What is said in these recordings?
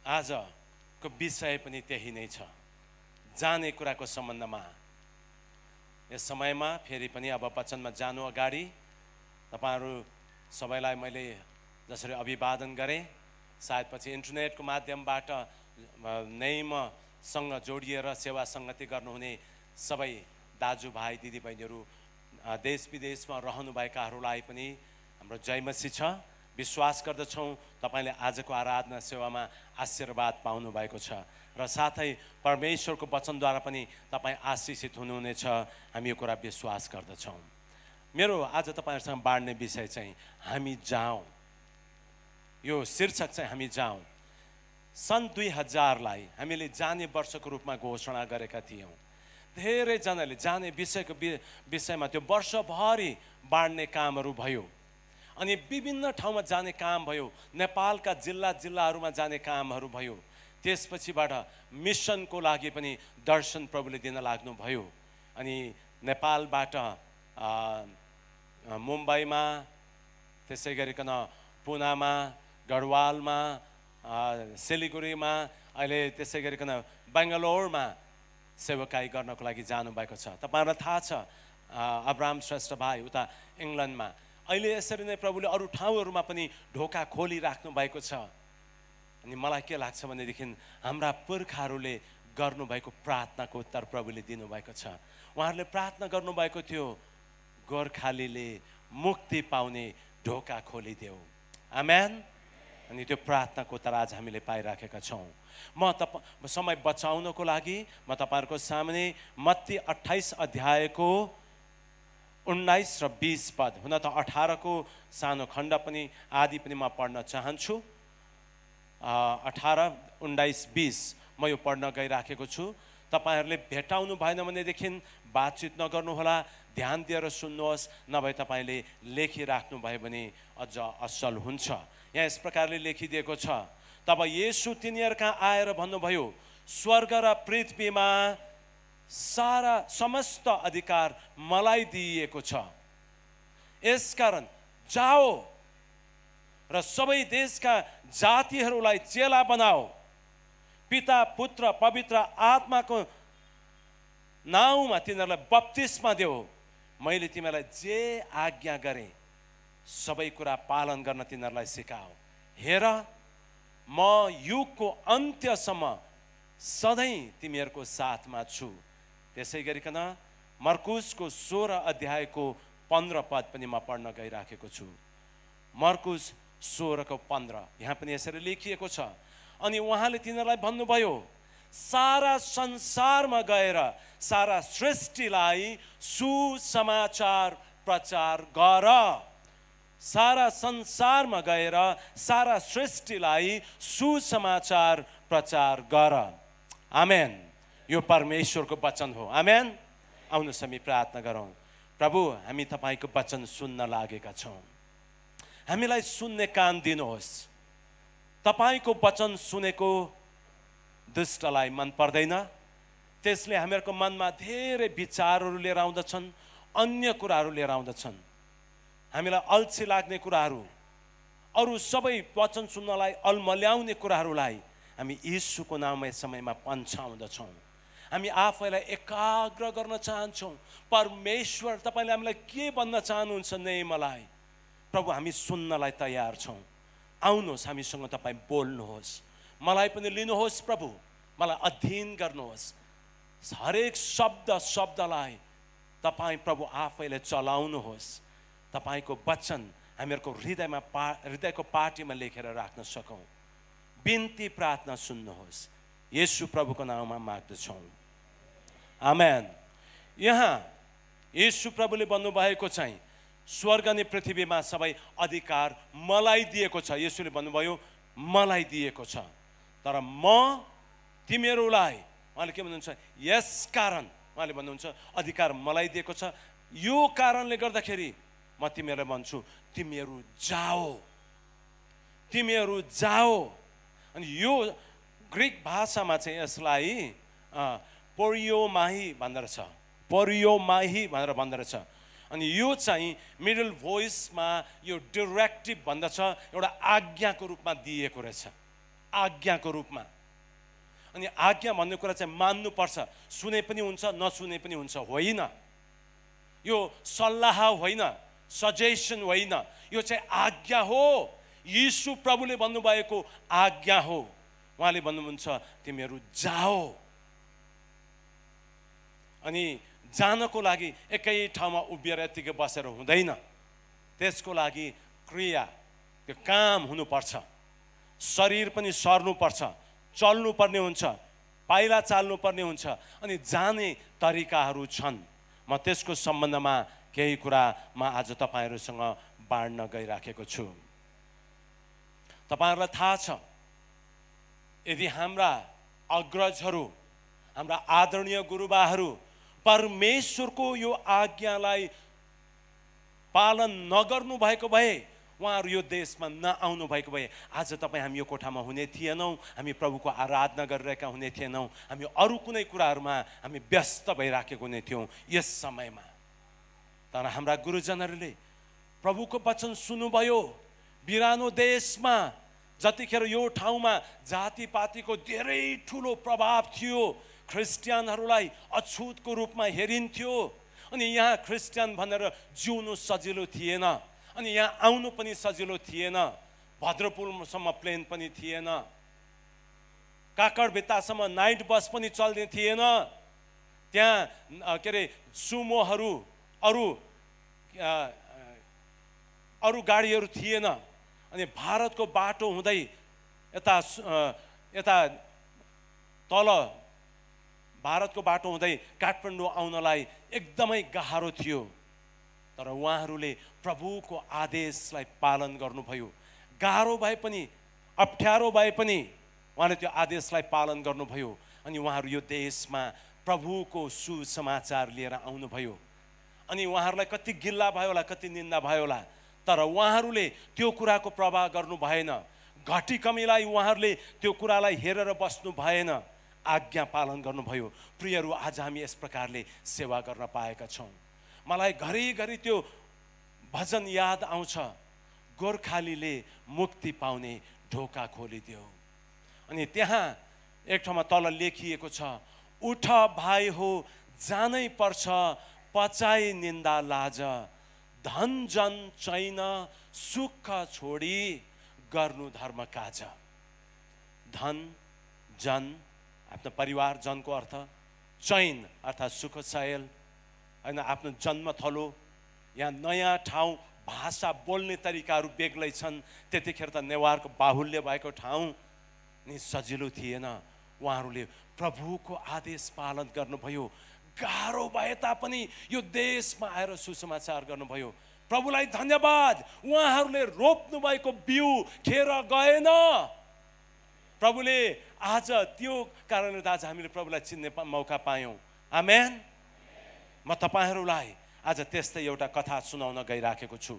आजको विषय पनि त्यही नै छ, जाने कुराको सम्बन्धमा। यस समयमा फेरि पनि अब वचनमा जानु अगाडि तपाईहरू सबैलाई मैले जसरी अभिवादन गरेँ, सायद पछि इन्टरनेटको माध्यमबाट NIMसँग जोडिएर सेवा सङ्गति गर्नुहुने सबै दाजुभाइ दिदीबहिनीहरू, देश विदेशमा रहनुभएकाहरूलाई पनि हाम्रो जय मसीह छ। विश्वास गर्दछौँ तपाईँले आजको आराधना सेवामा आशीर्वाद पाउनु भएको छ र साथै परमेश्वरको वचनद्वारा पनि तपाईँ आशिषित हुनुहुनेछ, हामी यो कुरा विश्वास गर्दछौँ। मेरो आज तपाईँहरूसँग बाँड्ने विषय चाहिँ हामी जाउँ, यो शीर्षक चाहिँ हामी जाउँ। सन् 2000लाई हामीले जाने वर्षको रूपमा घोषणा गरेका थियौँ। धेरैजनाले जाने विषयमा त्यो वर्षभरि बाँड्ने कामहरू भयो अनि विभिन्न ठाउँमा जाने काम भयो, नेपालका जिल्लाहरूमा जाने कामहरू भयो। त्यसपछिबाट मिसनको लागि पनि दर्शन प्रभुले दिन लाग्नुभयो अनि नेपालबाट मुम्बईमा, त्यसै गरिकन पुनामा, गढवालमा, सिलिगुडीमा, अहिले त्यसै गरिकन बेङ्गलोरमा सेवकाई गर्नको लागि जानुभएको छ। तपाईँहरूलाई थाहा छ अब्राहम श्रेष्ठ भाइ उता इङ्ल्यान्डमा, अहिले यसरी नै प्रभुले अरू ठाउँहरूमा पनि ढोका खोलिराख्नु भएको छ। अनि मलाई के लाग्छ भनेदेखि हाम्रा पुर्खाहरूले गर्नुभएको प्रार्थनाको उत्तर प्रभुले दिनुभएको छ। उहाँहरूले प्रार्थना गर्नुभएको थियो, गोर्खालीले मुक्ति पाउने ढोका खोलिदेऊ। आमेन। अनि त्यो प्रार्थनाको उत्तर आज हामीले पाइराखेका छौँ। समय बचाउनको लागि म तपाईँहरूको सामने मत्ती 28 अध्यायको 19 र 20 पद, हुन त 18 को सानो खण्ड पनि आदि पनि म पढ्न चाहन्छु। 18, 19, 20 म यो पढ्न गइराखेको छु। तपाईँहरूले भेटाउनु भएन भनेदेखि बातचित नगर्नुहोला, ध्यान दिएर सुन्नुहोस्, नभए तपाईँले लेखिराख्नु भयो भने अझ असल हुन्छ। यहाँ यस प्रकारले लेखिदिएको छ, तब येशू तिनीहरू कहाँ आएर भन्नुभयो, स्वर्ग र पृथ्वीमा सारा समस्त अधिकार मलाई दिइएको छ। यसकारण जाओ र सबै देशका जातिहरूलाई चेला बनाओ, पिता पुत्र पवित्र आत्माको नाउँमा तिनीहरूलाई बप्तिस्मा देऊ। मैले तिमीलाई जे आज्ञा गरेँ सबै कुरा पालन गर्न तिनीहरूलाई सिकाऊ। हेर, म युगको अन्त्यसम्म सधैँ तिमीहरूको साथमा छु। त्यसै गरिकन मर्कुसको 16 अध्यायको 15 पद पनि म पढ्न गइराखेको छु। मर्कुस 16 को 15 यहाँ पनि यसरी लेखिएको छ, अनि उहाँले तिनीहरूलाई भन्नुभयो, सारा संसारमा गएर सारा सृष्टिलाई सुसमाचार प्रचार गर। सारा संसारमा गएर सारा सृष्टिलाई सुसमाचार प्रचार गर। आमेन। यो परमेश्वरको वचन हो। आमेन। आउनुहोस् हामी प्रार्थना गरौँ। प्रभु, हामी तपाईँको वचन सुन्न लागेका छौँ, हामीलाई सुन्ने कान दिनुहोस्। तपाईँको वचन सुनेको दुष्टलाई मन पर्दैन, त्यसले हामीहरूको मनमा धेरै विचारहरू लिएर आउँदछन्, अन्य कुराहरू लिएर आउँदछन्। हामीलाई अल्छी लाग्ने कुराहरू, अरू सबै वचन सुन्नलाई अल्मल्याउने कुराहरूलाई हामी यीशुको नाममा यस समयमा पन्छाउँदछौँ। हामी आफैलाई एकाग्र गर्न चाहन्छौँ। परमेश्वर, तपाईँले हामीलाई के भन्न चाहनुहुन्छ नै मलाई, प्रभु हामी सुन्नलाई तयार छौँ। आउनुहोस्, हामीसँग तपाईँ बोल्नुहोस्, मलाई पनि लिनुहोस् प्रभु, मलाई अध्ययन गर्नुहोस्। हरेक शब्दलाई तपाईँ प्रभु आफैले चलाउनुहोस्। तपाईँको वचन हामीहरूको हृदयको पाटीमा लेखेर राख्न सकौँ। बिन्ती प्रार्थना सुन्नुहोस्, येशू प्रभुको नाममा माग्दछौँ। आमेन। यहाँ येशू प्रभुले भन्नुभएको चाहिँ स्वर्ग अनि पृथ्वीमा सबै अधिकार मलाई दिएको छ। येशूले भन्नुभयो मलाई दिएको छ, तर म तिमीहरूलाई, उहाँले के भन्नुहुन्छ, यसकारण उहाँले भन्नुहुन्छ अधिकार मलाई दिएको छ, यो कारणले गर्दाखेरि म तिमीहरूलाई भन्छु, तिमीहरू जाओ, तिमीहरू जाओ। अनि यो ग्रिक भाषामा चाहिँ यसलाई पोरियोमाही भन्दो रहेछ, पोरियोमाही भनेर भन्दो रहेछ। अनि यो चाहिँ मिडल भोइसमा यो डिरेक्टिभ भन्दछ, एउटा आज्ञाको रूपमा दिएको रहेछ। आज्ञाको रूपमा। अनि आज्ञा भन्ने कुरा चाहिँ मान्नुपर्छ, सुने पनि हुन्छ नसुने पनि हुन्छ, होइन। यो सल्लाह होइन, सजेसन होइन, यो चाहिँ आज्ञा हो। यीशु प्रभुले भन्नुभएको आज्ञा हो। उहाँले भन्नुहुन्छ तिमीहरू जाओ। अनि जानको लागि एकै ठाउँमा उभिएर यतिकै बसेर हुँदैन, त्यसको लागि क्रिया, त्यो काम हुनुपर्छ। शरीर पनि सर्नुपर्छ, चल्नुपर्ने हुन्छ, पाइला चाल्नुपर्ने हुन्छ। अनि जाने तरिकाहरू छन्। म त्यसको सम्बन्धमा केही कुरा म आज तपाईहरुसँग बाँड्न गइराखेको छु। तपाईहरुलाई थाहा छ, यदि हाम्रा अग्रजहरू, हाम्रा आदरणीय गुरुबाहरू परमेश्वरको यो आज्ञालाई पालन नगर्नु भएको भए, उहाँहरू यो देशमा नआउनु भएको भए, आज तपाईँ हामी यो कोठामा हुने थिएनौँ, हामी प्रभुको आराधना गरिरहेका हुने थिएनौँ, हामी अरू कुनै कुराहरूमा हामी व्यस्त भइराखेको हुने थियौँ यस समयमा। तर हाम्रा गुरुजनहरूले प्रभुको वचन सुन्नुभयो। बिरानो देशमा जतिखेर यो ठाउँमा जातिपातीको धेरै ठुलो प्रभाव थियो, ख्रिस्टियनहरूलाई अछुतको रूपमा हेरिन्थ्यो। अनि यहाँ ख्रिस्टियन भनेर जिउनु सजिलो थिएन, अनि यहाँ आउनु पनि सजिलो थिएन। भद्रपुलसम्म प्लेन पनि थिएन, काकडभित्तासम्म नाइट बस पनि चल्ने थिएन। त्यहाँ के अरे सुमोहरू, अरू गाडीहरू थिएन। अनि भारतको बाटो हुँदै यता तल भारतको बाटो हुँदै काठमाडौँ आउनलाई एकदमै गाह्रो थियो। तर उहाँहरूले प्रभुको आदेशलाई पालन गर्नुभयो। गाह्रो भए पनि, अप्ठ्यारो भए पनि उहाँले त्यो आदेशलाई पालन गर्नुभयो। अनि उहाँहरू यो देशमा प्रभुको सुसमाचार लिएर आउनुभयो। अनि उहाँहरूलाई कति गिल्ला भयो होला, कति निन्दा भयो होला, तर उहाँहरूले त्यो कुराको प्रभाव गर्नु भएन। घटी कमीलाई उहाँहरूले त्यो कुरालाई हेरेर बस्नु भएन, आज्ञा पालन गर्नुभयो। प्रियहरू, आज हामी यस प्रकारले सेवा गर्न पाएका छौँ। मलाई घरिघरि त्यो भजन याद आउँछ, गोर्खालीले मुक्ति पाउने ढोका खोलिदियो। अनि त्यहाँ एक ठाउँमा तल लेखिएको छ, उठ भाइ हो जानै पर्छ, पचाइ निन्दा लाज, धन जन चैन सुख छोडी गर्नु धर्म काज। धन जन आफ्नो परिवार, जनको अर्थ चैन अर्थात् सुख सयल होइन, आफ्नो जन्मथलो। यहाँ नयाँ ठाउँ, भाषा बोल्ने तरिकाहरू बेग्लै छन्। त्यतिखेर त नेवारको बाहुल्य भएको ठाउँ नि सजिलो थिएन। उहाँहरूले प्रभुको आदेश पालन गर्नुभयो। गाह्रो भए तापनि यो देशमा आएर सुसमाचार गर्नुभयो। प्रभुलाई धन्यवाद, उहाँहरूले रोप्नु भएको बिउ खेर गएन। प्रभुले आज त्यो कारणले त आज हामीले प्रभुलाई चिन्ने मौका पायौँ। आमेन। म तपाईहरूलाई आज त्यस्तै एउटा कथा सुनाउन गइराखेको छु।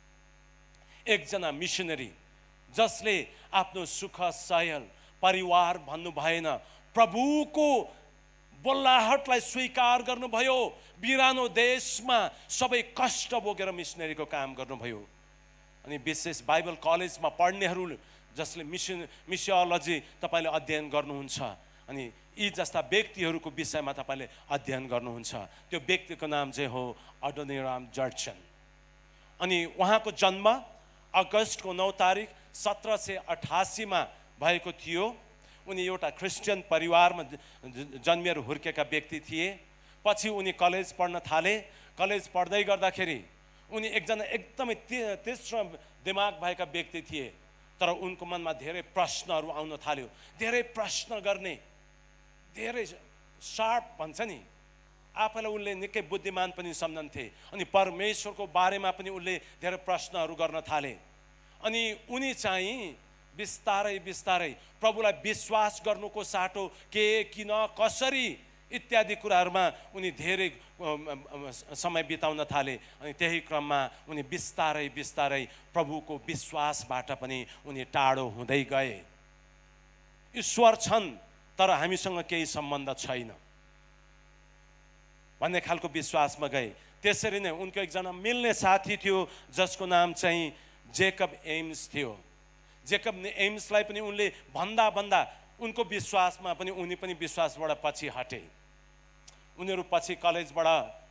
एकजना मिसनरी जसले आफ्नो सुख सयल परिवार भन्नु भएन, प्रभुको बोलाहटलाई स्वीकार गर्नुभयो। बिरानो देशमा सबै कष्ट बोकेर मिसनरीको काम गर्नुभयो। अनि विशेष बाइबल कलेजमा पढ्नेहरू जसले मिसियोलोजी तपाईँले अध्ययन गर्नुहुन्छ, अनि यी जस्ता व्यक्तिहरूको विषयमा तपाईँले अध्ययन गर्नुहुन्छ। त्यो व्यक्तिको नाम चाहिँ हो अडोनिराम जर्चन। अनि उहाँको जन्म अगस्तको 9 तारिक 1788 मा भएको थियो। उनी एउटा क्रिस्चियन परिवारमा जन्मिएर हुर्केका व्यक्ति थिए। पछि उनी कलेज पढ्न थाले। कलेज पढ्दै गर्दाखेरि उनी एकजना एकदमै तीक्ष्ण दिमाग भएका व्यक्ति थिए। तर उनको मनमा धेरै प्रश्नहरू आउन थाल्यो। धेरै प्रश्न गर्ने, धेरै शार्प भन्छ नि, आफैलाई उनले निकै बुद्धिमान पनि सम्झन्थे। अनि परमेश्वरको बारेमा पनि उनले धेरै प्रश्नहरू गर्न थाले। अनि उनी चाहिँ बिस्तारै बिस्तारै प्रभुलाई विश्वास गर्नुको साटो के, किन, कसरी इत्यादि कुराहरूमा उनी धेरै समय बिताउन थाले। अनि त्यही क्रममा उनी बिस्तारै बिस्तारै प्रभुको विश्वासबाट पनि उनी टाढो हुँदै गए। ईश्वर छन् तर हामीसँग केही सम्बन्ध छैन भन्ने खालको विश्वासमा गए। त्यसरी नै उनको एकजना मिल्ने साथी थियो जसको नाम चाहिँ जेकब एम्स थियो। जेकब एम्सलाई पनि उनले भन्दा भन्दा उनको विश्वासमा पनि उनी पनि विश्वासबाट पछि हटे। उनीहरू पछि कलेजबाट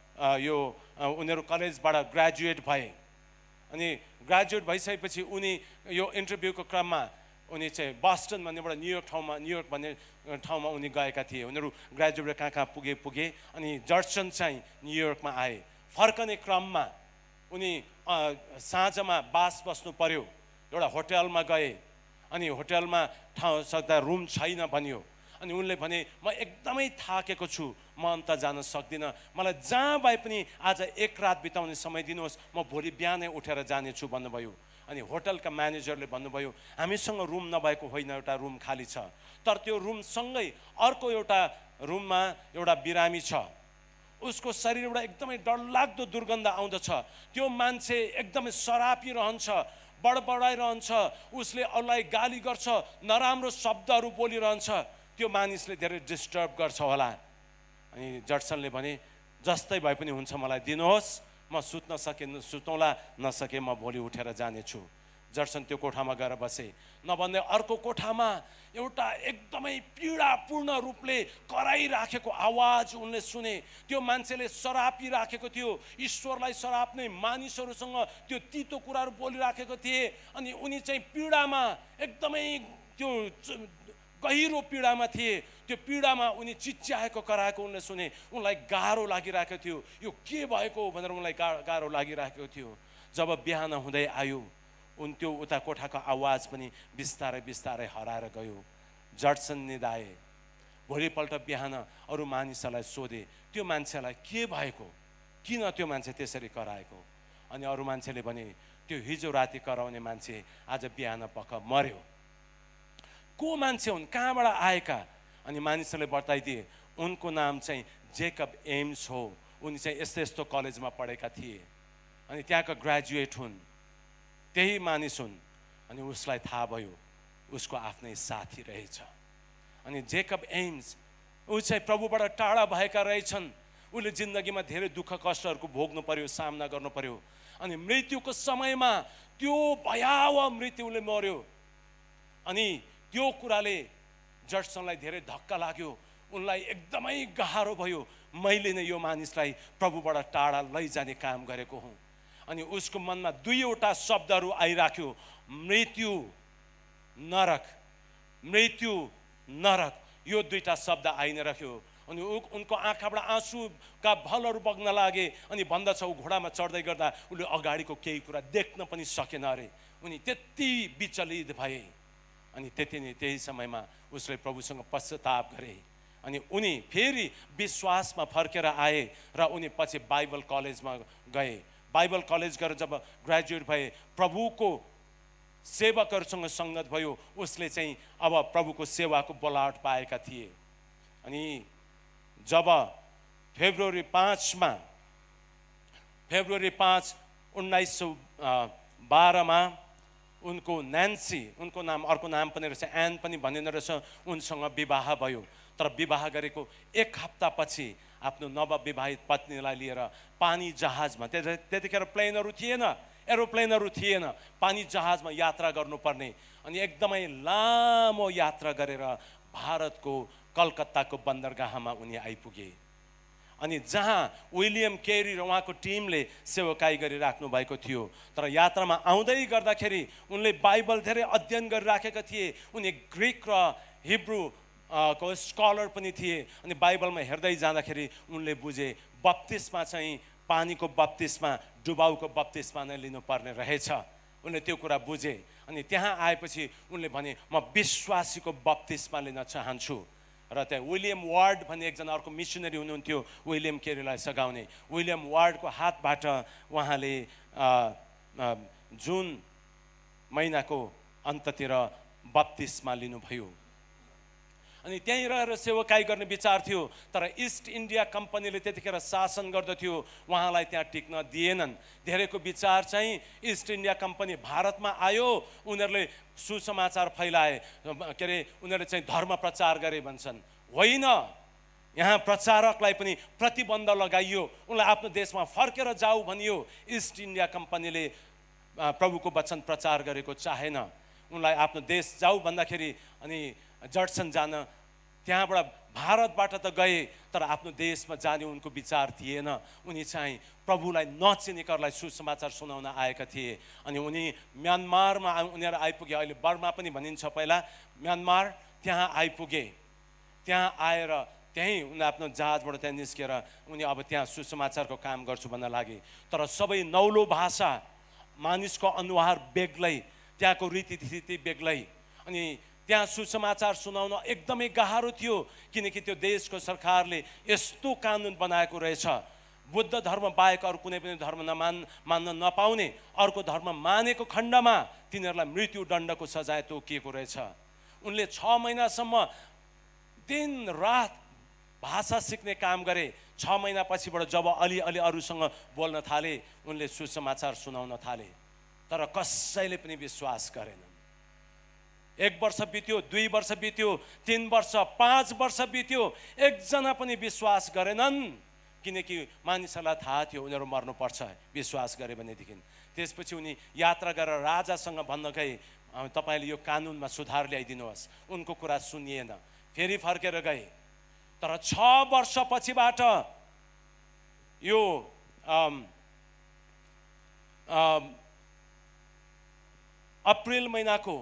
उनीहरू कलेजबाट ग्रेजुएट भए। अनि ग्रेजुएट भइसकेपछि उनी यो इन्टरभ्यूको क्रममा उनी चाहिँ बस्टन भन्नेबाट न्युयोर्क भन्ने ठाउँमा उनी गएका थिए। उनीहरू ग्रेजुएट कहाँ पुगे अनि जर्सन चाहिँ न्युयोर्कमा आए। फर्कने क्रममा उनी साँझमा बास बस्नु पर्यो। एउटा होटलमा गए अनि होटलमा ठाउँ सक्दा रुम छैन भन्यो। अनि उनले भने म एकदमै थाकेको छु, म अन्त जान सक्दिनँ, मलाई जहाँ भए पनि आज एक रात बिताउने समय दिनुहोस्, म भोलि बिहानै उठेर जानेछु भन्नुभयो। अनि होटलका म्यानेजरले भन्नुभयो हामीसँग रुम नभएको होइन, एउटा रुम खाली छ, तर त्यो रुमसँगै अर्को एउटा रुममा एउटा बिरामी छ, उसको शरीरबाट एकदमै डरलाग्दो दुर्गन्ध आउँदछ, त्यो मान्छे एकदमै शराबी रहन्छ, बडबडाइरहन्छ, उसले अरूलाई गाली गर्छ, नराम्रो शब्दहरू बोलिरहन्छ, त्यो मानिसले धेरै डिस्टर्ब गर्छ होला। अनि जर्सनले भने जस्तै भए पनि हुन्छ, मलाई दिनुहोस्, म सुतौँला, नसके म भोलि उठेर जानेछु। जर्सन त्यो कोठामा गएर बसे। नभन्दै अर्को कोठामा एउटा एकदमै पीडापूर्ण रूपले कराइराखेको आवाज उनले सुने। त्यो मान्छेले शराब पिराखेको थियो, ईश्वरलाई शराब नै मानिसहरूसँग त्यो तितो कुराहरू बोलिराखेको थिए। अनि उनी चाहिँ पीडामा एकदमै त्यो गहिरो पीडामा थिए। त्यो पीडामा उनी चिच्याएको कराएको उनले सुने। उनलाई गाह्रो लागिरहेको थियो, यो के भएको भनेर उनलाई गाह्रो लागिरहेको थियो। जब बिहान हुँदै आयो त्यो उता कोठाको आवाज पनि बिस्तारै बिस्तारै हराएर गयो। जर्सन निदाए। भोलिपल्ट बिहान अरू मानिसहरूलाई सोधे त्यो मान्छेलाई के भएको, किन त्यो मान्छे त्यसरी कराएको। अनि अरू मान्छेले भने त्यो हिजो राति कराउने मान्छे आज बिहान पख मर्यो। को मान्छे हुन्, कहाँबाट आएका? अनि मानिसहरूले बताइदिए उनको नाम चाहिँ जेकब एम्स हो, उनी चाहिँ यस्तो यस्तो कलेजमा पढेका थिए अनि त्यहाँका ग्रेजुएट हुन्, त्यही मानिस हुन्। अनि उसलाई थाहा भयो उसको आफ्नै साथी रहेछ। अनि जेकब एम्स ऊ चाहिँ प्रभुबाट टाढा भएका रहेछन्। उसले जिन्दगीमा धेरै दुःख कष्टहरूको भोग्नु पर्यो, सामना गर्नु पर्यो। अनि मृत्युको समयमा त्यो भयावह मृत्युले मर्यो। अनि त्यो कुराले जर्सनलाई धेरै धक्का लाग्यो। उनलाई एकदमै गाह्रो भयो, मैले नै यो मानिसलाई प्रभुबाट टाढा लैजाने काम गरेको हुँ। अनि उसको मनमा दुईवटा शब्दहरू आइराख्यो, मृत्यु नरक, मृत्यु नरक, यो दुईटा शब्द आइ नै राख्यो। अनि उनको आँखाबाट आँसुका भलहरू बग्न लागे। अनि भन्दछ ऊ घोडामा चढ्दै गर्दा उसले अगाडिको केही कुरा देख्न पनि सकेन अरे। उनी त्यति विचलित भए। अनि त्यही समयमा उसले प्रभुसँग पश्चाताप गरे। अनि उनी फेरि विश्वासमा फर्केर आए र उनी पछि बाइबल कलेजमा गए। बाइबल कलेज गएर जब ग्रेजुएट भए, प्रभुको सेवकहरूसँग सङ्गत भयो। उसले चाहिँ अब प्रभुको सेवाको बोलावट पाएका थिए। अनि जब फेब्रुअरी 5 1912 मा उनको न्यान्सी, उनको नाम अर्को नाम पनि रहेछ, एन पनि भनिँदो रहेछ, उनसँग विवाह भयो। तर विवाह गरेको एक हप्तापछि आफ्नो नवविवाहित पत्नीलाई लिएर पानी जहाजमा, त्यतिखेर प्लेनहरू थिएन, एरोप्लेनहरू थिएन, पानी जहाजमा यात्रा गर्नुपर्ने। अनि एकदमै लामो यात्रा गरेर भारतको कलकत्ताको बन्दरगाहमा उनी आइपुगे। अनि जहाँ विलियम केरी र उहाँको टिमले सेवकाई गरिराख्नु भएको थियो। तर यात्रामा आउँदै गर्दाखेरि उनले बाइबल धेरै अध्ययन गरिराखेका थिए। उनी ग्रिक र हिब्रू को स्कलर पनि थिए। अनि बाइबलमा हेर्दै जाँदाखेरि उनले बुझे बप्तिस्मा चाहिँ पानीको बप्तिस्मा, डुबाउको बप्तिस्मा नै लिनुपर्ने रहेछ। उनले त्यो कुरा बुझे। अनि त्यहाँ आएपछि उनले भने म विश्वासीको बप्तिस्मा लिन चाहन्छु। र त्यहाँ विलियम वार्ड भन्ने एकजना अर्को मिसनरी हुनुहुन्थ्यो, विलियम केरीलाई सघाउने। विलियम वार्डको हातबाट उहाँले जुन महिनाको अन्ततिर बप्तिस्मा लिनुभयो। अनि त्यहीँ रहेर सेवकाई गर्ने विचार थियो। तर इस्ट इन्डिया कम्पनीले त्यतिखेर शासन गर्दथ्यो, उहाँलाई त्यहाँ टिक्न दिएनन्। धेरैको विचार चाहिँ इस्ट इन्डिया कम्पनी भारतमा आयो, उनीहरूले सुसमाचार फैलाए, के अरे उनीहरूले चाहिँ धर्म प्रचार गरे भन्छन्। होइन, यहाँ प्रचारकलाई पनि प्रतिबन्ध लगाइयो, उनलाई आफ्नो देशमा फर्केर जाऊ भनियो। इस्ट इन्डिया कम्पनीले प्रभुको वचन प्रचार गरेको चाहेन। उनलाई आफ्नो देश जाऊ भन्दाखेरि अनि जर्सन जान त्यहाँबाट भारतबाट त गए तर आफ्नो देशमा जाने उनको विचार थिएन। उनी चाहिँ प्रभुलाई नचिनेकोहरूलाई सुसमाचार सुनाउन आएका थिए। अनि उनी म्यानमारमा उनीहरू आइपुगे। अहिले बर्मा पनि भनिन्छ, पहिला म्यानमार। त्यहाँ आइपुगे। त्यहाँ आएर त्यहीँ उनी आफ्नो जहाजबाट त्यहाँ निस्केर उनी अब त्यहाँ सुसमाचारको काम गर्छु भन्न लागे। तर सबै नौलो भाषा, मानिसको अनुहार बेग्लै, त्यहाँको रीतिथिति बेग्लै। अनि त्यहाँ सुसमाचार सुनाउन एकदमै गाह्रो थियो, किनकि त्यो देशको सरकारले यस्तो कानुन बनाएको रहेछ, बुद्ध धर्म बाहेक अरू कुनै पनि धर्म मान्न नपाउने, अर्को धर्म मानेको खण्डमा तिनीहरूलाई मृत्युदण्डको सजाय तोकिएको रहेछ। उनले 6 महिनासम्म दिन रात भाषा सिक्ने काम गरे। 6 महिना पछिबाट जब अलि अरूसँग बोल्न थाले, उनले सुसमाचार सुनाउन थाले। तर कसैले पनि विश्वास गरेनन्। 1 वर्ष बित्यो, 2 वर्ष बित्यो, 3 वर्ष, 5 वर्ष बित्यो, एकजना पनि विश्वास गरेनन्, किनकि मानिसहरूलाई थाहा थियो उनीहरू मर्नुपर्छ विश्वास गरे भनेदेखि। त्यसपछि उनी यात्रा गरेर राजासँग भन्न गए, तपाईँले यो कानुनमा सुधार ल्याइदिनुहोस्। उनको कुरा सुनिएन, फेरि फर्केर गए। तर 6 वर्ष पछिबाट यो अप्रिल महिनाको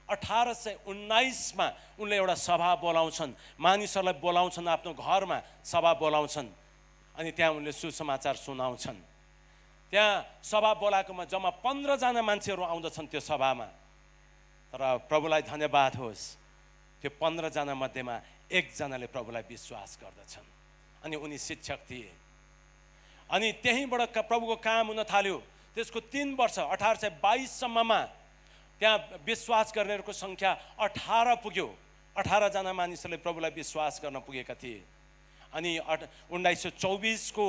1819मा उनले एउटा सभा बोलाउँछन्, मानिसहरूलाई बोलाउँछन्, आफ्नो घरमा सभा बोलाउँछन्। अनि त्यहाँ उनले सुसमाचार सुनाउँछन्। त्यहाँ सभा बोलाएकोमा जम्मा 15 जना मान्छेहरू आउँदछन् त्यो सभामा। तर प्रभुलाई धन्यवाद होस्, त्यो 15 जना मध्येमा 1 जनाले प्रभुलाई विश्वास गर्दछन्। अनि उनी शिक्षक थिए। अनि त्यहीँबाट प्रभुको काम हुन थाल्यो। त्यसको 3 वर्ष 1822 सम्ममा त्यहाँ विश्वास गर्नेहरूको सङ्ख्या 18 पुग्यो। 18 जना मानिसहरूले प्रभुलाई विश्वास गर्न पुगेका थिए। अनि 1924 को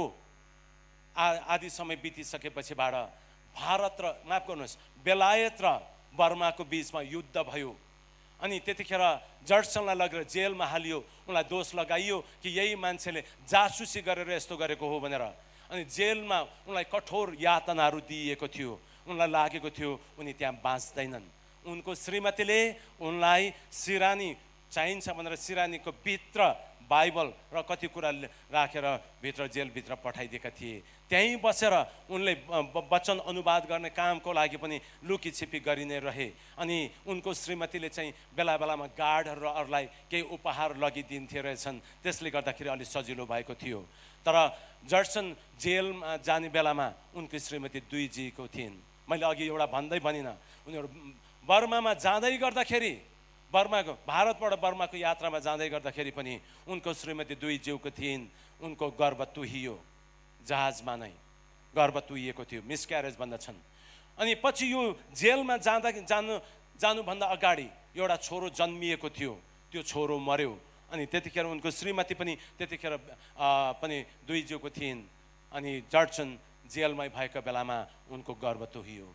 आदि समय बितिसकेपछिबाट भारत र माफ गर्नुहोस् बेलायत र बर्माको बीचमा युद्ध भयो। अनि त्यतिखेर जर्सनलाई लगेर जेलमा हालियो। उनलाई दोष लगाइयो कि यही मान्छेले जासुसी गरेर यस्तो गरेको हो भनेर। अनि जेलमा उनलाई कठोर यातनाहरू दिइएको थियो। उनलाई लागेको थियो उनी त्यहाँ बाँच्दैनन्। उनको श्रीमतीले उनलाई सिरानी चाहिन्छ भनेर सिरानीको भित्र बाइबल र कति कुरा राखेर भित्र जेलभित्र पठाइदिएका थिए। त्यहीँ बसेर उनले वचन अनुवाद गर्ने कामको लागि पनि लुकी छिपी गरिने रहे। अनि उनको श्रीमतीले चाहिँ बेला बेलामा गार्डहरू र अरूलाई केही उपहार लगिदिन्थे रहेछन्। त्यसले गर्दाखेरि अलिक सजिलो भएको थियो। तर जर्सन जेलमा जाने बेलामा उनको श्रीमती 2 जीको थिइन्। मैले अघि एउटा भन्दै भनिनँ, उनीहरू बर्मामा जाँदै गर्दाखेरि, भारतबाट बर्माको यात्रामा जाँदै गर्दाखेरि पनि उनको श्रीमती 2 जीवको थिइन्। उनको गर्भ तुहियो, जहाजमा नै गर्भ तुहिएको थियो, मिसक्यारेज भन्दछन्। अनि पछि यो जेलमा जानुभन्दा अगाडि एउटा छोरो जन्मिएको थियो। त्यो छोरो मर्यो। अनि त्यतिखेर उनको श्रीमती पनि त्यतिखेर पनि 2 जीवको थिइन्। अनि जर्सन जेलमै भएको बेलामा उनको गर्भ तुहियो।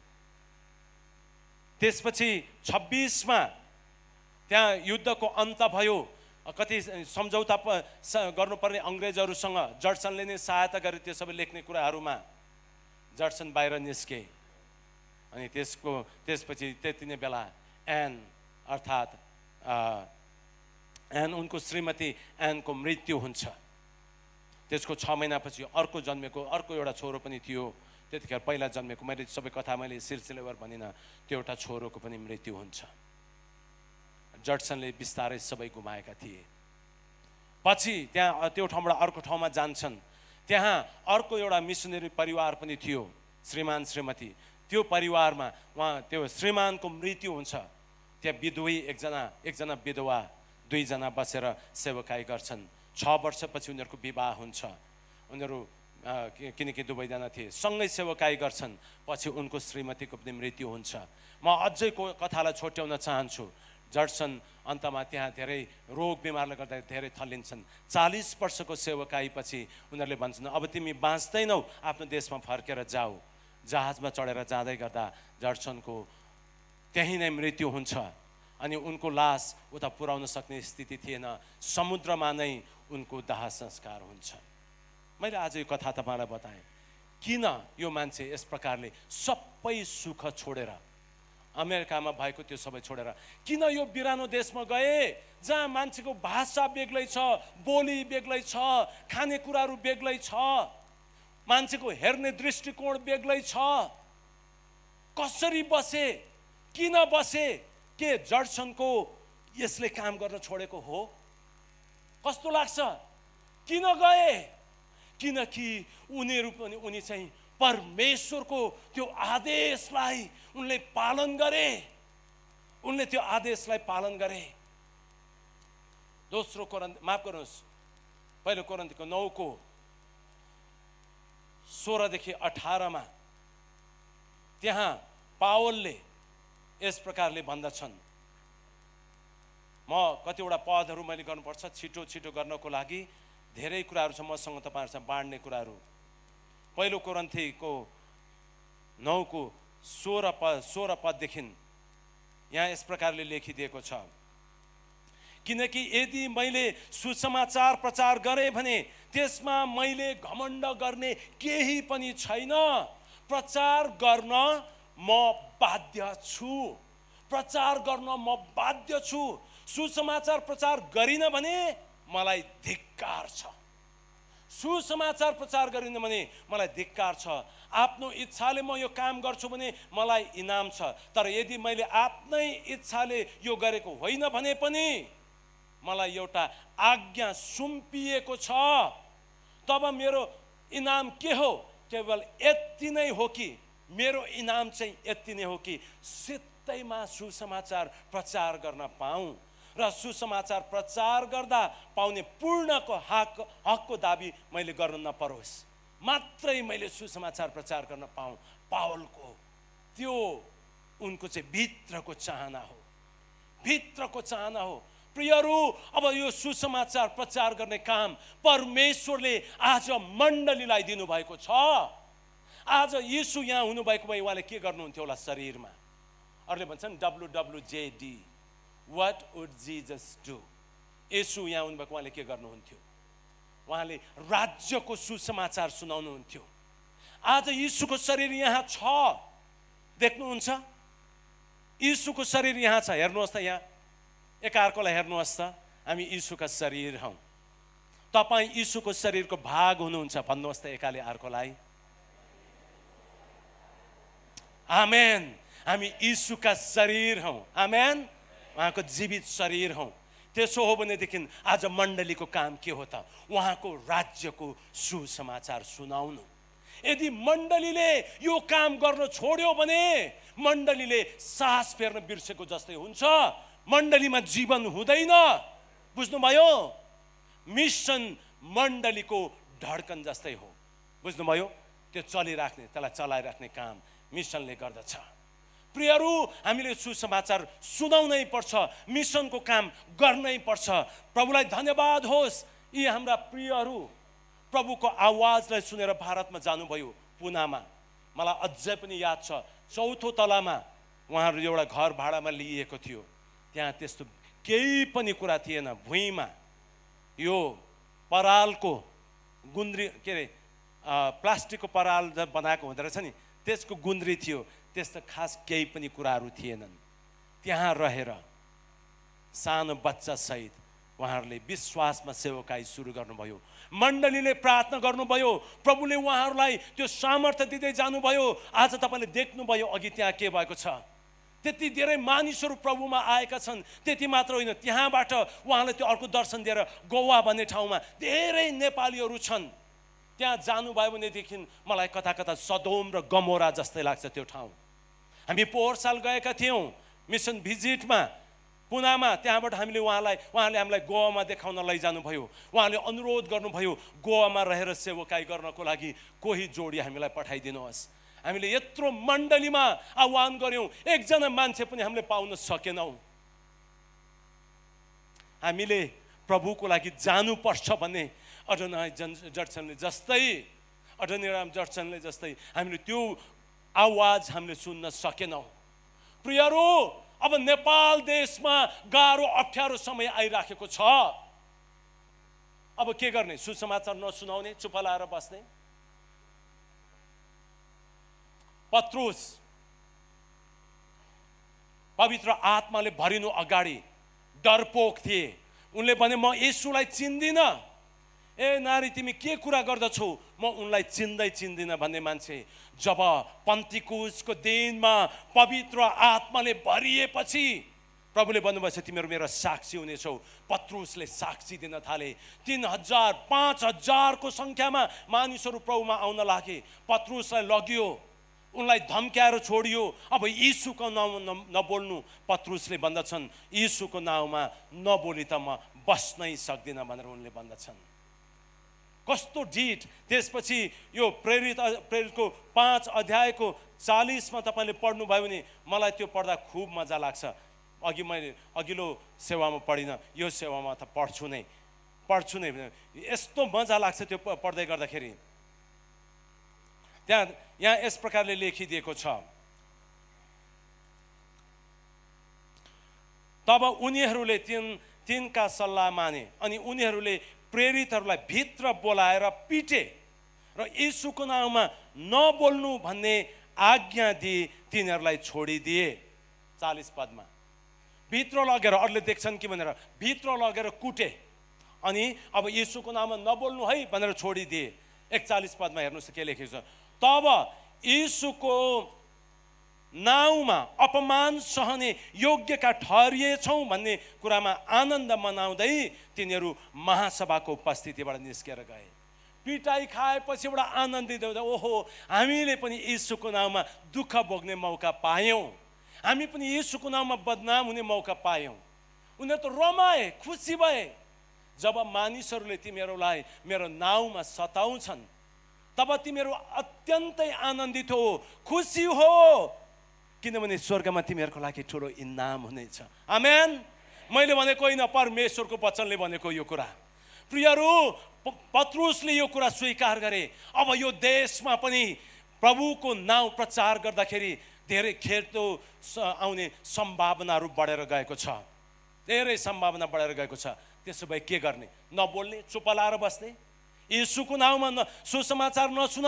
त्यसपछि 26मा त्यहाँ युद्धको अन्त भयो। कति सम्झौता गर्नुपर्ने अङ्ग्रेजहरूसँग जर्सनले नै सहायता गरे त्यो सबै लेख्ने कुराहरूमा। जर्सन बाहिर निस्के। अनि त्यसपछि त्यति नै बेला अर्थात् उनको श्रीमती एनको मृत्यु हुन्छ। त्यसको 6 महिनापछि अर्को जन्मेको अर्को एउटा छोरो पनि थियो। त्यतिखेर पहिला जन्मेको मैले सबै कथा सिलसिलेवार भनिनँ, त्यो एउटा छोरोको पनि मृत्यु हुन्छ। जर्सनले बिस्तारै सबै गुमाएका थिए। पछि त्यहाँ त्यो ठाउँबाट अर्को ठाउँमा जान्छन्। त्यहाँ अर्को एउटा मिसनरी परिवार पनि थियो, श्रीमान श्रीमती। त्यो परिवारमा त्यो श्रीमानको मृत्यु हुन्छ। त्यहाँ विधुवी एकजना विधवा, 2 जना बसेर सेवकाई गर्छन्। 6 वर्षपछि उनीहरूको विवाह हुन्छ। उनीहरू किनकि 2 जना थिए सँगै सेवकाई गर्छन्। पछि उनको श्रीमतीको पनि मृत्यु हुन्छ। म अझै कथालाई छोट्याउन चाहन्छु। जर्सन अन्तमा त्यहाँ धेरै रोग बिमारले गर्दा धेरै थलिन्छन्। 40 वर्षको सेवकाईपछि उनीहरूले भन्छन् अब तिमी बाँच्दैनौ, आफ्नो देशमा फर्केर जाऊ। जहाजमा चढेर जाँदै गर्दा जर्सनको त्यहीँ नै मृत्यु हुन्छ। अनि उनको लास उता पुर्याउन सक्ने स्थिति थिएन। समुद्रमा नै उनको दाह संस्कार हुन्छ। मैले आज यो कथा तपाईँलाई बताएँ किन यो मान्छे यस प्रकारले सबै सुख छोडेर अमेरिकामा भएको त्यो सबै छोडेर किन यो बिरानो देशमा गए जहाँ मान्छेको भाषा बेग्लै छ, बोली बेग्लै छ, खानेकुराहरू बेग्लै छ, मान्छेको हेर्ने दृष्टिकोण बेग्लै छ? कसरी बसे? किन बसे? के जड्सनको यसले काम गर्न छोडेको हो? कस्तो लाग्छ? किन गए? किनकि उनी चाहिँ परमेश्वरको त्यो आदेशलाई उनले पालन गरे। उनले त्यो आदेशलाई पालन गरे। दोस्रो कोरिन्थ, माफ गर्नुहोस्, पहिलो कोरिन्थको 9को 16 देखि 18 मा त्यहाँ पावलले यस प्रकारले भन्दछन्। म कतिवटा पदहरू मैले गर्नुपर्छ, छिटो छिटो गर्नको लागि धेरै कुराहरू छ मसँग, तपाईहरुसँग बाँड्ने कुराहरू। पहिलो कोरिन्थीको 9को 16 पददेखि यहाँ यस प्रकारले लेखिदिएको छ, किनकि यदि मैले सुसमाचार प्रचार गरेँ भने त्यसमा मैले घमण्ड गर्ने केही पनि छैन। प्रचार गर्न म बाध्य छु। प्रचार गर्न म बाध्य छु। सुसमाचार प्रचार गरिन भने मलाई धिक्कार छ। सुसमाचार प्रचार गरिन भने मलाई धिक्कार छ। आफ्नो इच्छाले म यो काम गर्छु भने मलाई इनाम छ। तर यदि मैले आफ्नै इच्छाले यो गरेको होइन भने पनि मलाई एउटा आज्ञा सुम्पिएको छ। तब मेरो इनाम के हो? केवल यति नै हो कि मेरो इनाम चाहिँ यति नै हो कि सित्तैमा सुसमाचार प्रचार गर्न पाऊँ र सुसमाचार प्रचार गर्दा पाउने पूर्णको हकको दाबी मैले गर्न नपरोस्। मात्रै मैले सुसमाचार प्रचार गर्न पाऊँ। पावलको त्यो उनको चाहिँ भित्रको चाहना हो। भित्रको चाहना हो। प्रियहरू, अब यो सुसमाचार प्रचार गर्ने काम परमेश्वरले आज मण्डलीलाई दिनुभएको छ। आज यीशु यहाँ हुनुभएको भए उहाँले के गर्नुहुन्थ्यो होला शरीरमा? अरूले भन्छन् WWJD, What would Jesus do? यीशु यहाँ हुनुभएको उहाँले के गर्नुहुन्थ्यो? उहाँले राज्यको सुसमाचार सुनाउनुहुन्थ्यो। आज यीशुको शरीर यहाँ छ, देख्नुहुन्छ? यीशुको शरीर यहाँ छ। हेर्नुहोस् त, यहाँ एकाअर्कालाई हेर्नुहोस् त। हामी यीशुका शरीर हौँ। तपाईँ यीशुको शरीरको भाग हुनुहुन्छ। भन्नुहोस् त एकाले अर्कोलाई। आमेन। हामी यीशुका शरीर हौँ। आमेन। उहाँको जीवित शरीर हौँ। त्यसो हो भनेदेखि आज मण्डलीको काम के हो त? उहाँको राज्यको सुसमाचार सुनाउनु। यदि मण्डलीले यो काम गर्न छोड्यो भने मण्डलीले सास फेर्न बिर्सेको जस्तै हुन्छ। मण्डलीमा जीवन हुँदैन। बुझ्नुभयो? मिसन मण्डलीको धड्कन जस्तै हो। बुझ्नुभयो? त्यो चलिराख्ने, त्यसलाई चलाइराख्ने काम मिसनले गर्दछ। प्रियहरू, हामीले सुसमाचार सुनाउनै पर्छ। मिसनको काम गर्नै पर्छ। प्रभुलाई धन्यवाद होस्। यी हाम्रा प्रियहरू प्रभुको आवाजलाई सुनेर भारतमा जानुभयो, पुनामा। मलाई अझै पनि याद छ, 4थो तलामा उहाँहरू एउटा घर भाडामा लिइएको थियो। त्यहाँ त्यस्तो केही पनि कुरा थिएन। भुइँमा यो परालको गुन्द्री, के अरे प्लास्टिकको पराल जब बनाएको हुँदो रहेछ नि, त्यसको गुन्द्री थियो। त्यस्तो खास केही पनि कुराहरू थिएनन्। त्यहाँ रहेर सानो बच्चा सहित उहाँहरूले विश्वासमा सेवकाई सुरु गर्नुभयो। मण्डलीले प्रार्थना गर्नुभयो। प्रभुले उहाँहरूलाई त्यो सामर्थ्य दिँदै जानुभयो। आज तपाईँले देख्नुभयो अघि त्यहाँ के भएको छ। त्यति धेरै मानिसहरू प्रभुमा आएका छन्। त्यति मात्र होइन, त्यहाँबाट उहाँले त्यो अर्को दर्शन दिएर गोवा भन्ने ठाउँमा धेरै नेपालीहरू छन्। त्यहाँ जानुभयो भनेदेखि मलाई कता कता सदोम र गमोरा जस्तै लाग्छ त्यो ठाउँ। हामी पोहोर साल गएका थियौँ मिसन भिजिटमा पुनामा। त्यहाँबाट उहाँले हामीलाई गोवामा देखाउन लैजानुभयो। उहाँले अनुरोध गर्नुभयो गोवामा रहेर सेवकाई गर्नको लागि कोही जोडी हामीलाई पठाइदिनुहोस्। हामीले यत्रो मण्डलीमा आह्वान गर्यौँ, एकजना मान्छे पनि हामीले पाउन सकेनौँ। हामीले प्रभुको लागि जानुपर्छ भन्ने अडोनाराम जर्सनले जस्तै हामीले त्यो आवाज हामीले सुन्न सकेनौँ। प्रियहरू, अब नेपाल देशमा गाह्रो अप्ठ्यारो समय आइराखेको छ। अब के गर्ने? सुसमाचार नसुनाउने, चुप लाएर बस्ने? पत्रुस पवित्र आत्माले भरिनु अगाडि डरपोक थिए। उनले भने म येशूलाई चिन्दिनँ। ए नारी तिमी के कुरा गर्दछौ, म उनलाई चिन्दिनँ भन्ने मान्छे जब पन्तिकुसको दिनमा पवित्र आत्माले भरिएपछि प्रभुले भन्नुभएछ तिमीहरू मेरो साक्षी हुनेछौ। पत्रुसले साक्षी दिन थाले। 3000 5000 को संख्यामा मानिसहरू प्रभुमा आउन लागे। पत्रुसलाई लगियो, उनलाई धम्क्याएर छोडियो। अब यीशुको नाउँ नबोल्नु। पत्रुसले भन्दछन् यीशुको नाउँमा नबोली त म बस्नै सक्दिनँ भनेर उनले भन्दछन्। कस्तो ढिट। त्यसपछि यो प्रेरितको 5 अध्यायको 40 मा तपाईले पढ्नु भयो भने मलाई त्यो पढ्दा खूब मजा लाग्छ। अघि मैले अघिल्लो सेवामा पढिन, यो सेवामा त पढ्छु नै। यस्तो मजा लाग्छ त्यो पढ्दै गर्दाखेरि। यहाँ यस प्रकारले लेखिदिएको छ, तब उनीहरूले तिनका सल्लाह माने अनि उनीहरूले प्रेरितहरूलाई भित्र बोलाएर पिटे र यीशुको नाउँमा नबोल्नु भन्ने आज्ञा दिए तिनीहरूलाई छोडिदिए। 40 पदमा भित्र लगेर अरूले देख्छन् कि भनेर भित्र लगेर कुटे अनि अब यीशुको नाममा नबोल्नु है भनेर छोडिदिए। 41 पदमा हेर्नुहोस् के लेखेको छ, तब यीशुको नाउँमा अपमान सहने योग्यका ठहरिएछौँ भन्ने कुरामा आनन्द मनाउँदै तिनीहरू महासभाको उपस्थितिबाट निस्केर गए। पिटाई खाएपछि एउटा आनन्दित हुँदा ओहो हामीले पनि यीशुको नाउँमा दुःख भोग्ने मौका पायौँ, हामी पनि यीशुको नाउँमा बदनाम हुने मौका पायौँ। उनीहरू त रमाए, खुसी भए। जब मानिसहरूले तिमीहरूलाई मेरो नाउँमा सताउँछन् तब तिमीहरू अत्यन्तै आनन्दित हो, खुसी हो, किनभने स्वर्गमा तिमीहरूको लागि ठुलो इनाम हुनेछ। आमेन। मैले भनेको होइन, परमेश्वरको वचनले भनेको यो कुरा। प्रियहरू, पत्रुसले यो कुरा स्वीकार गरे। अब यो देशमा पनि प्रभुको नाउँ प्रचार गर्दाखेरि धेरै खेर्दो आउने सम्भावनाहरू बढेर गएको छ। धेरै सम्भावना बढेर गएको छ। त्यसो भए के गर्ने? नबोल्ने, चुप लाएर बस्ने, यीशुको नाउँमा सुसमाचार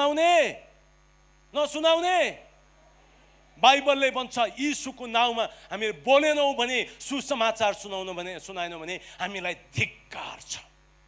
नसुनाउने। बाइबलले भन्छ यीशुको नाउँमा हामी बोलेनौँ भने, सुसमाचार सुनाएनौँ भने हामीलाई धिक्कार छ।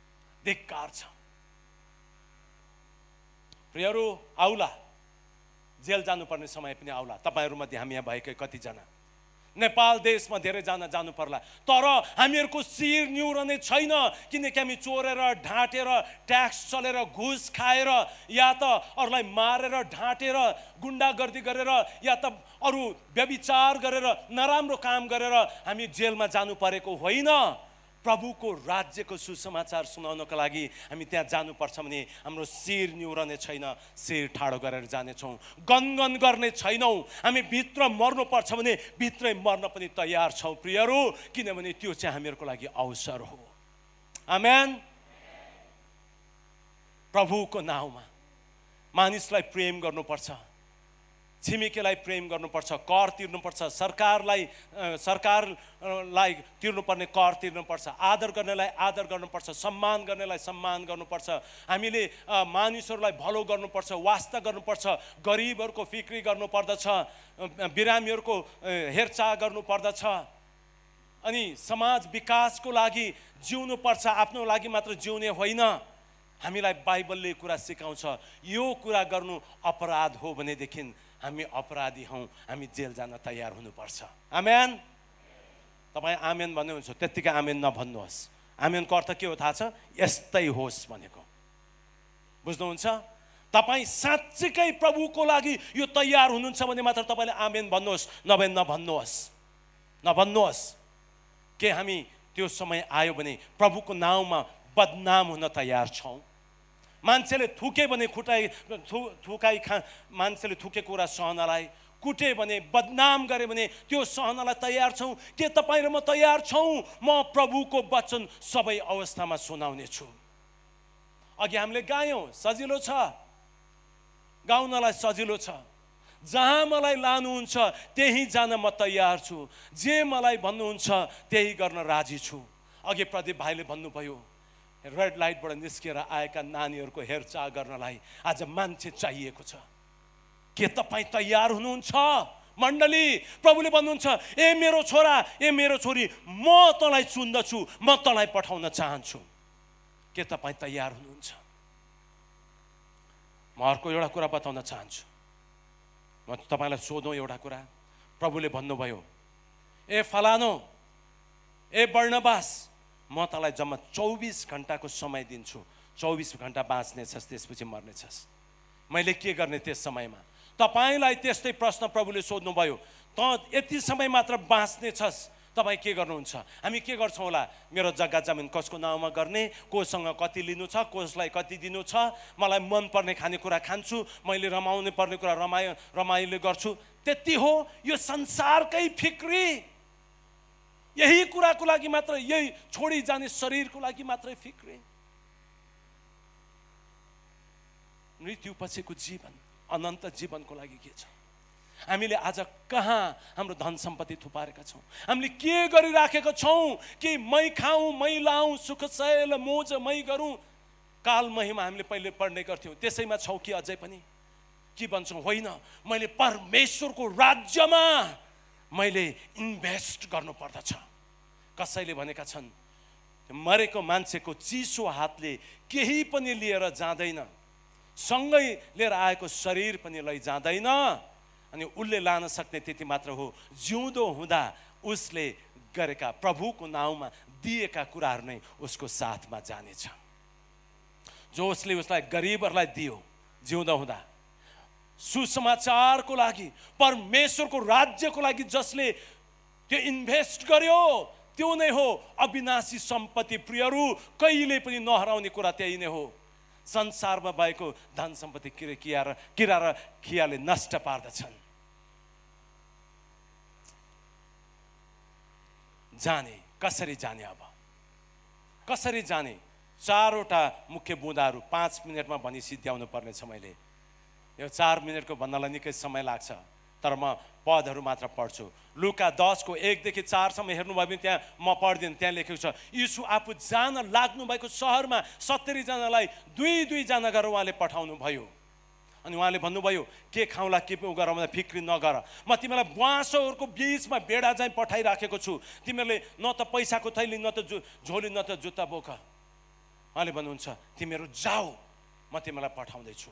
प्रियहरू, आउला जेल जानुपर्ने समय पनि आउला। तपाईहरूमध्ये हामी यहाँ भएकै कतिजना नेपाल देशमा धेरैजना जानु पर्ला, तर हामीहरूको शिर निहुरने छैन। किनकि हामी चोरेर, ढाँटेर, ट्याक्स चलेर, घुस खाएर, या त अरूलाई मारेर, ढाँटेर, गुन्डागर्दी गरेर, या त अरू व्यभिचार गरेर, नराम्रो काम गरेर हामी जेलमा जानु परेको होइन। प्रभुको राज्यको सुसमाचार सुनाउनको लागि हामी त्यहाँ जानुपर्छ भने हाम्रो शिर निहुरने छैन, शिर ठाडो गरेर जानेछौँ। गनगन गर्ने छैनौँ। हामी भित्र मर्नुपर्छ भने भित्रै मर्न पनि तयार छौँ प्रियहरू, किनभने त्यो चाहिँ हामीहरूको लागि अवसर हो। आमेन। प्रभुको नाउँमा मानिसलाई प्रेम गर्नुपर्छ, छिमेकीलाई प्रेम गर्नुपर्छ, कर तिर्नुपर्छ, सरकारलाई तिर्नुपर्ने कर तिर्नुपर्छ, आदर गर्नेलाई आदर गर्नुपर्छ, सम्मान गर्नेलाई सम्मान गर्नुपर्छ। हामीले मानिसहरूलाई भलो गर्नुपर्छ, वास्ता गर्नुपर्छ, गरिबहरूको फिक्री गर्नुपर्दछ, बिरामीहरूको हेरचाह गर्नुपर्दछ। अनि समाज विकासको लागि जिउनुपर्छ, आफ्नो लागि मात्र जिउने होइन। हामीलाई बाइबलले कुरा सिकाउँछ, यो कुरा गर्नु अपराध हो भनेदेखि हामी अपराधी हौँ, हामी जेल जान तयार हुनुपर्छ। आमेन। तपाईँ आमेन भन्नुहुन्छ, त्यत्तिकै आमेन नभन्नुहोस्। आमेनको अर्थ के हो थाहा छ? यस्तै होस् भनेको। बुझ्नुहुन्छ? तपाईँ साँच्चीकै प्रभुको लागि यो तयार हुनुहुन्छ भने मात्र तपाईँले आमेन भन्नुहोस्, नभए नभन्नुहोस्। के हामी त्यो समय आयो भने प्रभुको नाउँमा बदनाम हुन तयार छौँ? मान्छेले थुके भने मान्छेले थुकेको कुरा सहनलाई, कुटे भने, बदनाम गरे भने त्यो सहनलाई तयार छौँ? के तपाईँ र म तयार छौँ? म प्रभुको वचन सबै अवस्थामा सुनाउने छु। अघि हामीले गायौँ, सजिलो छ, गाउनलाई सजिलो छ। जहाँ मलाई लानुहुन्छ त्यही जान म तयार छु, जे मलाई भन्नुहुन्छ त्यही गर्न राजी छु। अघि प्रदीप भाइले भन्नुभयो, रेड लाइटबाट निस्केर आएका नानीहरूको हेरचाह गर्नलाई आज मान्छे चाहिएको छ। के तपाईँ तयार हुनुहुन्छ? मण्डली प्रभुले भन्नुहुन्छ ए मेरो छोरा ए मेरो छोरी म तँलाई चुन्दछु म तँलाई पठाउन चाहन्छु के तपाईँ तयार हुनुहुन्छ म अर्को एउटा कुरा बताउन चाहन्छु म तपाईलाई सोधौँ एउटा कुरा प्रभुले भन्नुभयो ए फलानो ए बर्नबास म तँलाई जम्मा 24 घण्टाको समय दिन्छु 24 घण्टा बाँच्नेछस् त्यसपछि मर्नेछस् मैले के गर्ने त्यस समयमा तपाईलाई त्यस्तै प्रश्न प्रभुले सोध्नुभयो त यति समय मात्र बाँच्नेछस् तपाईँ के गर्नुहुन्छ हामी के गर्छौँ होला मेरो जग्गा जमिन कसको नाउँमा गर्ने कोसँग कति लिनु छ कसलाई कति दिनु छ मलाई मनपर्ने खानेकुरा खान्छु मैले रमाउनु पर्ने कुरा रमाइलो गर्छु त्यति हो यो संसारकै फिक्री यही कुराको लागि मात्र यही छोडी जाने शरीरको लागि मात्रै फिक्री मृत्यु पछिको जीवन अनन्त जीवनको लागि के छ हामीले आज कहाँ हाम्रो धन सम्पत्ति थुपारेका छौँ हामीले के गरिराखेका छौँ कि मै खाऊँ मै लाऊँ सुख शैल मोज मै गरौँ काल महिमा हामीले पहिले पढ्ने गर्थ्यौँ त्यसैमा छौँ कि अझै पनि के भन्छौँ होइन मैले परमेश्वरको राज्यमा मैले इन्भेस्ट गर्नुपर्दछ कसैले भनेका छन् मरेको मान्छेको चिसो हातले केही पनि लिएर जाँदैन सँगै लिएर आएको शरीर पनि लैजाँदैन अनि उसले लान सक्ने त्यति मात्र हो जिउँदो हुँदा उसले गरेका प्रभुको नाउँमा दिएका कुराहरू नै उसको साथमा जानेछ जो उसले उसलाई गरिबहरूलाई दियो जिउँदो हुँदा सुसमाचारको लागि परमेश्वरको राज्यको लागि जसले त्यो इन्भेस्ट गर्यो त्यो नै हो अविनाशी सम्पत्ति प्रियहरू कहिले पनि नहराउने कुरा त्यही नै हो संसारमा भएको धन सम्पत्ति किरा र खियाले नष्ट पार्दछन् जाने कसरी जाने अब कसरी जाने चारवटा मुख्य बुँदाहरू 5 मिनटमा भनी सिद्ध्याउनु पर्नेछ मैले यो 4 मिनटको भन्नलाई निकै समय लाग्छ तर म पदहरू मात्र पढ्छु लुका 10 को 1 देखि 4 सम्म हेर्नुभयो भने त्यहाँ म पढ्दिनँ त्यहाँ लेखेको छ यीशु आफू जान लाग्नु भएको शहरमा 70 जनालाई 2 जना गरेर उहाँले पठाउनु भयो अनि उहाँले भन्नुभयो के खाउँला के गरौँला फिक्री नगर म तिमीलाई बुवासोहरूको बीचमा बेडा चाहिँ पठाइराखेको छु तिमीहरूले न त पैसाको थैली न त झोली न त जुत्ता बोक उहाँले भन्नुहुन्छ तिमीहरू जाऊ म तिमीलाई पठाउँदैछु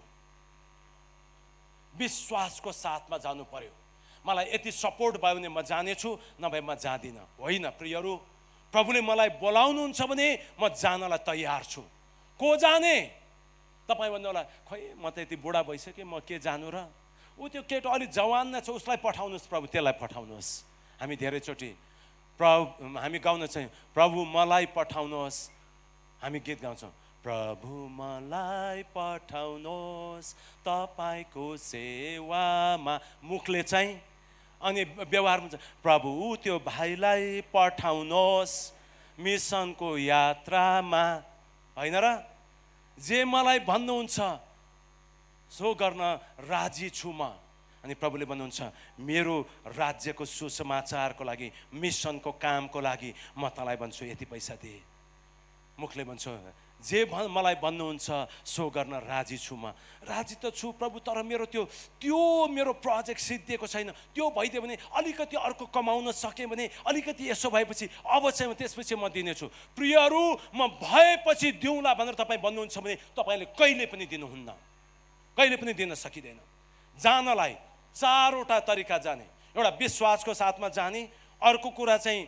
विश्वासको साथमा जानु पर्यो मलाई यति सपोर्ट भयो भने म जानेछु नभए म जाँदिनँ होइन प्रियहरू प्रभुले मलाई बोलाउनुहुन्छ भने म जानलाई तयार छु को जाने तपाईँ भन्नु होला खै म त यति बुढा भइसकेँ म के जानु र ऊ त्यो केटो अलि जवान नै छ उसलाई पठाउनुहोस् प्रभु त्यसलाई पठाउनुहोस् हामी धेरैचोटि हामी गाउन चाहिँ प्रभु मलाई पठाउनुहोस् हामी गीत गाउँछौँ प्रभु मलाई पठाउनुहोस् तपाईँको सेवामा मुखले चाहिँ अनि व्यवहारमा चाहिँ प्रभु त्यो भाइलाई पठाउनुहोस् मिसनको यात्रामा होइन र जे मलाई भन्नुहुन्छ सो गर्न राजी छु म अनि प्रभुले भन्नुहुन्छ मेरो राज्यको सुसमाचारको लागि मिसनको कामको लागि म तँलाई भन्छु यति पैसा दे मुखले भन्छु जे मलाई भन्नुहुन्छ सो गर्न राजी छु म राजी त छु प्रभु तर मेरो त्यो मेरो प्रोजेक्ट सिद्धिएको छैन त्यो भइदियो भने अलिकति अर्को कमाउन सकेँ भने अलिकति यसो भएपछि अब चाहिँ त्यसपछि म दिनेछु प्रियहरू म भएपछि दिउँला भनेर तपाईँ भन्नुहुन्छ भने तपाईँले कहिले पनि दिनुहुन्न कहिले पनि दिन सकिँदैन जानलाई 4वटा तरिका जाने एउटा विश्वासको साथमा जाने अर्को कुरा चाहिँ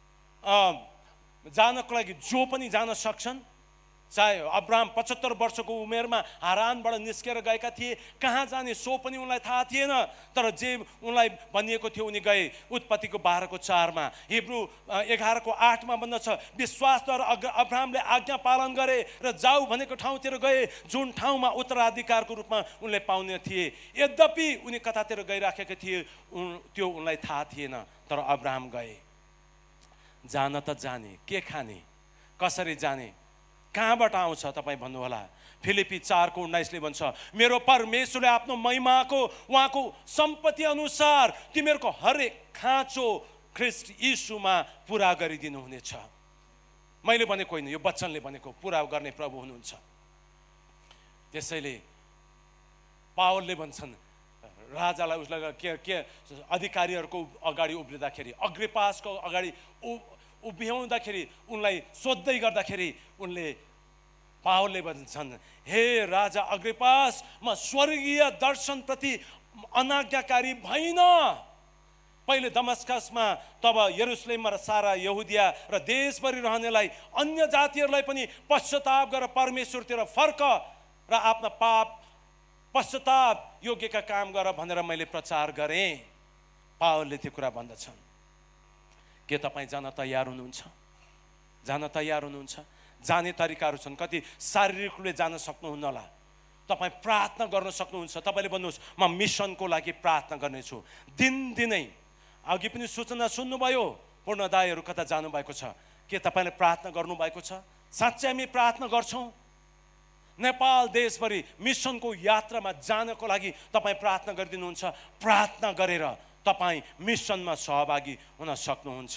जानको लागि जो पनि जान सक्छन् चाहे अब्राहम 75 वर्षको उमेरमा हारानबाट निस्केर गएका थिए कहाँ जाने सो पनि उनलाई थाहा थिएन तर जे उनलाई भनिएको थियो उनी गए उत्पत्तिको 12 को 4 मा हिब्रू 11 को 8 मा भन्दछ विश्वासद्वारा अब्राहमले आज्ञा पालन गरे र जाऊ भनेको ठाउँतिर गए जुन ठाउँमा उत्तराधिकारको रूपमा उनले पाउने थिए यद्यपि उनी कतातिर गइराखेका थिए त्यो उनलाई थाहा थिएन तर अब्राहम गए जान त जाने के खाने कसरी जाने कहाँबाट आउँछ तपाईँ भन्नुहोला फिलिपी 4 को 19 ले भन्छ मेरो परमेश्वरले आफ्नो महिमाको उहाँको सम्पत्ति अनुसार तिमीहरूको हरेक खाँचो ख्रीष्ट यीशुमा पुरा गरिदिनु हुनेछ मैले भनेको होइन यो वचनले भनेको पुरा गर्ने प्रभु हुनुहुन्छ त्यसैले पावलले भन्छन् राजालाई उसलाई के अधिकारीहरूको अगाडि उभिँदाखेरि अग्रिपासको अगाडि उभ्याउँदाखेरि उनलाई सोध्दै गर्दाखेरि उनले पावलले भन्छन्, हे राजा अग्रिपास, म स्वर्गीय दर्शनप्रति अनाज्ञाकारी भइन। पहिले दमस्कसमा तब यरुसलेममा र सारा यहुदिया र देशभरि रहनेलाई अन्य जातिहरूलाई पनि पश्चाताप गरेर परमेश्वरतिर फर्क र आफ्ना पाप पश्चाताप योग्यका काम गर भनेर मैले प्रचार गरेँ। पावलले त्यो कुरा भन्दछन्। के तपाईँ जान तयार हुनुहुन्छ? जान तयार हुनुहुन्छ? जाने तरिकाहरू छन्। कति शारीरिक रूपले जान सक्नुहुन्न होला, तपाईँ प्रार्थना गर्न सक्नुहुन्छ। तपाईँले भन्नुहोस्, म मिसनको लागि प्रार्थना गर्नेछु। दिनदिनै अघि पनि सूचना सुन्नुभयो, पूर्ण दाईहरू कता जानुभएको छ। के तपाईँले प्रार्थना गर्नुभएको छ? साँच्चै हामी प्रार्थना गर्छौँ? नेपाल देशभरि मिसनको यात्रामा जानको लागि तपाईँ प्रार्थना गरिदिनुहुन्छ। प्रार्थना गरेर तपाईँ मिसनमा सहभागी हुन सक्नुहुन्छ।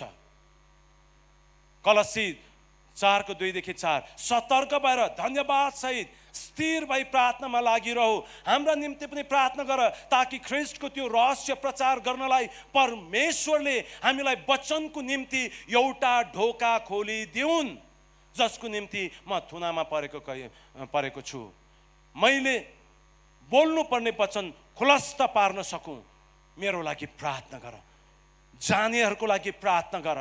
कलसी 4:2-4 सतर्क भएर धन्यवाद सहित स्थिर भई प्रार्थनामा लागिरहौ। हाम्रा निम्ति पनि प्रार्थना गर, ताकि ख्रिस्टको त्यो रहस्य प्रचार गर्नलाई परमेश्वरले हामीलाई वचनको निम्ति एउटा ढोका खोलिदिउन्, जसको निम्ति म थुनामा परेको छु। मैले बोल्नुपर्ने वचन खुलस्त पार्न सकूँ। मेरो लागि प्रार्थना गर। जानेहरूको लागि प्रार्थना गर।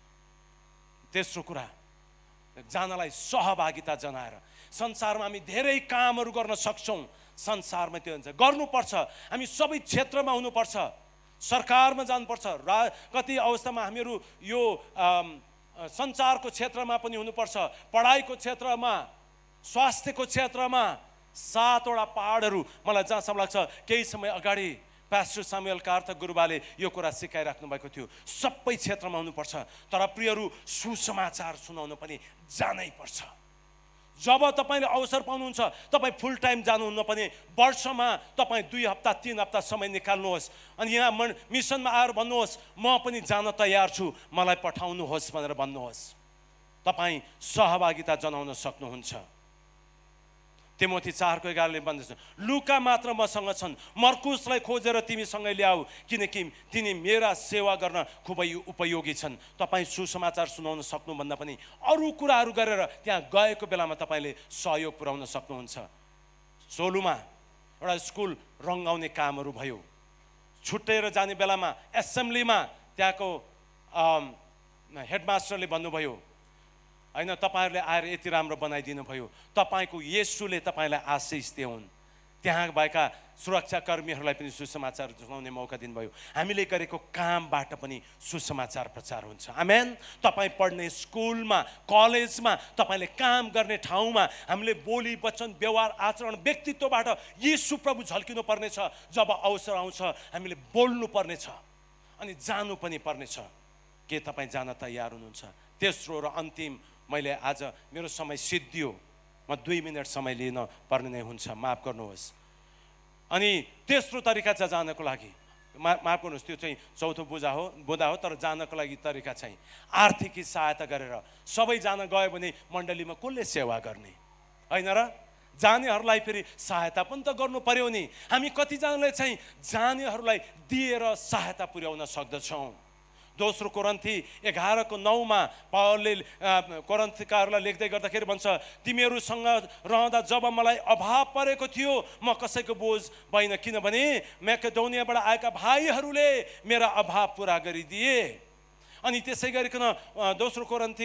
तेस्रो कुरा, जानलाई सहभागिता जनाएर। संसारमा हामी धेरै कामहरू गर्न सक्छौँ। संसारमा त्यो हुन्छ, गर्नुपर्छ। हामी सबै क्षेत्रमा हुनुपर्छ। सरकारमा जानुपर्छ। कति अवस्थामा हामीहरू यो सञ्चारको क्षेत्रमा पनि हुनुपर्छ, पढाइको क्षेत्रमा, स्वास्थ्यको क्षेत्रमा। 7वटा पहाडहरू मलाई जहाँसम्म लाग्छ केही समय अगाडि पास्टर सामुएल कार्ता गुरुबाले यो कुरा सिकाइराख्नु भएको थियो। सबै क्षेत्रमा हुनुपर्छ। तर प्रियहरू, सुसमाचार सुनाउन पनि जानै पर्छ। जब तपाईँले अवसर पाउनुहुन्छ, तपाईँ फुल टाइम जानुहुन्न पनि वर्षमा तपाईँ 2 हप्ता 3 हप्ता समय निकाल्नुहोस् अनि यहाँ मिसनमा आएर भन्नुहोस्, म पनि जान तयार छु, मलाई पठाउनुहोस् भनेर भन्नुहोस्। तपाईँ सहभागिता जनाउन सक्नुहुन्छ। तिमोथी 4:11 भन्दछ, लुका मात्र मसँग छन्, मर्कुसलाई खोजेर तिमीसँग ल्याऊ, किनकि तिनी मेरा सेवा गर्न खुबै उपयोगी छन्। तपाईँ सुसमाचार सुनाउन सक्नुभन्दा पनि अरू कुराहरू गरेर त्यहाँ गएको बेलामा तपाईँले सहयोग पुर्याउन सक्नुहुन्छ। सोलुमा एउटा स्कुल रङ्गाउने कामहरू भयो। छुट्टेर जाने बेलामा एसेम्ब्लीमा त्यहाँको हेडमास्टरले भन्नुभयो, होइन, तपाईँहरूले आएर यति राम्रो बनाइदिनु भयो, तपाईँको येशूले तपाईँलाई आशिष दिउन्। त्यहाँ भएका सुरक्षाकर्मीहरूलाई पनि सुसमाचार सुनाउने मौका दिनुभयो। हामीले गरेको कामबाट पनि सुसमाचार प्रचार हुन्छ। आमेन। तपाईँ पढ्ने स्कुलमा, कलेजमा, तपाईँले काम गर्ने ठाउँमा हामीले बोली वचन व्यवहार आचरण व्यक्तित्वबाट येशू प्रभु झल्किनु पर्नेछ। जब अवसर आउँछ हामीले बोल्नु पर्नेछ अनि जानु पनि पर्नेछ। के तपाईँ जान तयार हुनुहुन्छ? तेस्रो र अन्तिम, मैले आज मेरो समय सिद्धियो, म 2 मिनट समय लिन पर्ने नै हुन्छ, माफ गर्नुहोस्। अनि तेस्रो तरिका चाहिँ जानको लागि, माफ गर्नुहोस्, त्यो चाहिँ चौथो बुधा हो, तर जानको लागि तरिका चाहिँ आर्थिक सहायता गरेर। सबैजना गयो भने मण्डलीमा कसले सेवा गर्ने, होइन र? जानेहरूलाई फेरि सहायता पनि त गर्नु पर्यो नि। हामी कतिजनाले चाहिँ जानेहरूलाई दिएर सहायता पुर्याउन सक्दछौँ। दोस्रो कोरिन्थी 11:9 पावलले कोरिन्थीकाहरूलाई लेख्दै गर्दाखेरि भन्छ, तिमीहरूसँग रहँदा जब मलाई अभाव परेको थियो, म कसैको बोझ भइन, किनभने म्याकेडोनियाबाट आएका भाइहरूले मेरा अभाव पुरा गरिदिए। अनि त्यसै गरिकन दोस्रो कोरिन्थी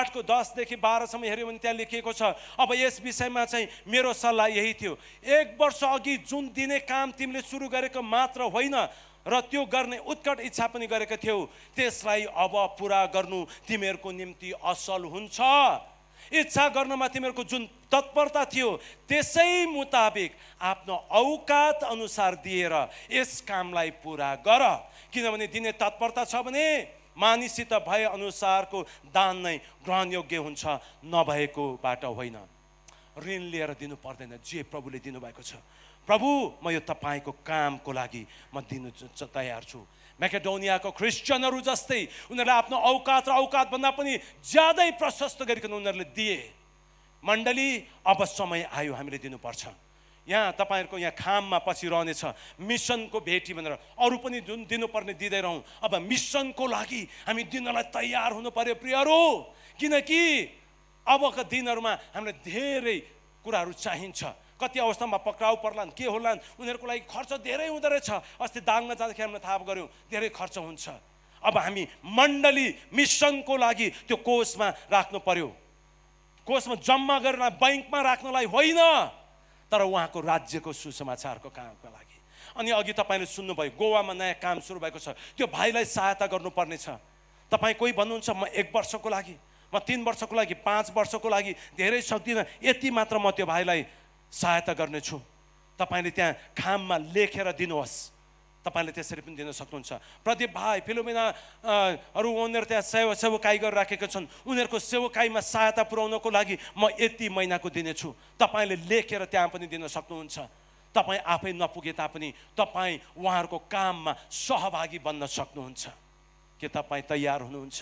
8:10-12 हेऱ्यो भने त्यहाँ लेखिएको छ, अब यस विषयमा चाहिँ मेरो सल्लाह यही थियो, 1 वर्ष अघि जुन दिने काम तिमीले सुरु गरेको मात्र होइन र त्यो गर्ने उत्कट इच्छा पनि गरेका थियौ, त्यसलाई अब पुरा गर्नु तिमीहरूको निम्ति असल हुन्छ। इच्छा गर्नमा तिमीहरूको जुन तत्परता थियो, त्यसै मुताबिक आफ्नो औकात अनुसार दिएर यस कामलाई पुरा गर। किनभने दिने तत्परता छ भने मानिसित भए अनुसारको दान नै ग्रहणयोग्य हुन्छ, नभएकोबाट होइन। ऋण लिएर दिनु पर्दैन, जे प्रभुले दिनुभएको छ। प्रभु, म यो तपाईँको कामको लागि म दिनु तयार छु। म्याकेडोनियाको क्रिस्चियनहरू जस्तै उनीहरूले आफ्नो औकात र औकातभन्दा पनि ज्यादै प्रशस्त गरिकन उनीहरूले दिए। मण्डली, अब समय आयो हामीले दिनुपर्छ। यहाँ तपाईँहरूको यहाँ खाममा पछि रहनेछ मिसनको भेटी भनेर अरू पनि जुन दिनुपर्ने दिँदै रहौँ। अब मिसनको लागि हामी दिनलाई तयार हुनु पर्यो प्रियहरू, किनकि अबका दिनहरूमा हामीलाई धेरै कुराहरू चाहिन्छ। कति अवस्थामा पक्राउ पर्लान्, के होलान्, उनीहरूको लागि खर्च धेरै हुँदो रहेछ। अस्ति दाङमा जाँदाखेरि हामीले थाहा गऱ्यौँ धेरै खर्च हुन्छ। अब हामी मण्डली मिसनको लागि त्यो कोषमा राख्नु पर्यो। कोषमा जम्मा गरेर बैंकमा राख्नलाई होइन, तर उहाँको राज्यको सुसमाचारको कामको लागि। अनि अघि तपाईँले सुन्नुभयो गोवामा नयाँ काम सुरु भएको छ, त्यो भाइलाई सहायता गर्नुपर्ने छ। तपाईँ कोही भन्नुहुन्छ म 1 वर्षको लागि, म 3 वर्षको लागि, 5 वर्षको लागि धेरै सक्दिनँ, यति मात्र म त्यो भाइलाई सहायता गर्नेछु। तपाईँले त्यहाँ खाममा लेखेर दिनुहोस्, तपाईँले त्यसरी पनि दिन सक्नुहुन्छ। प्रदीप भाइ, फिलोमिना अरू उनीहरू त्यहाँ सेवकाई गरिराखेका छन्, उनीहरूको सेवकाईमा सहायता पुर्याउनको लागि म यति महिनाको दिनेछु, तपाईँले लेखेर त्यहाँ पनि दिन सक्नुहुन्छ। तपाईँ आफै नपुगे तापनि तपाईँ उहाँहरूको काममा सहभागी बन्न सक्नुहुन्छ। के तपाईँ तयार हुनुहुन्छ?